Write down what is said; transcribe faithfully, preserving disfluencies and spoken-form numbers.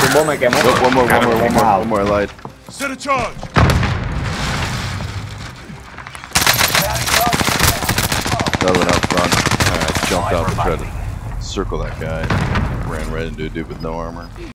bố mày kìa. Nope, one more, one more, one more, one more, I lied. Set a charge. Another one out front. Alright, jumped out to try to circle that guy. Ran right into a dude with no armor.